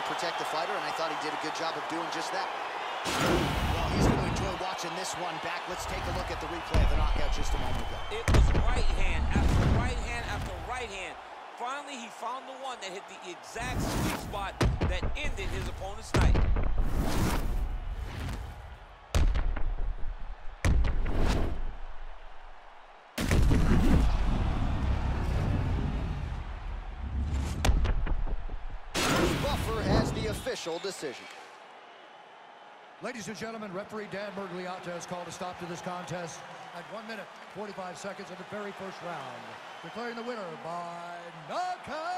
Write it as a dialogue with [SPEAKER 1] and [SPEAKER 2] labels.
[SPEAKER 1] protect the fighter, and I thought he did a good job of doing just that. Well, he's going to enjoy watching this one back. Let's take a look at the replay of the knockout just a moment ago.
[SPEAKER 2] It was right hand after right hand after right hand. Finally, he found the one that hit the exact sweet spot that ended his opponent's night.
[SPEAKER 1] Buffer has the official decision.
[SPEAKER 3] Ladies and gentlemen, referee Dan Miragliotta has called a stop to this contest at 1 minute, 45 seconds of the very first round, declaring the winner by knockout.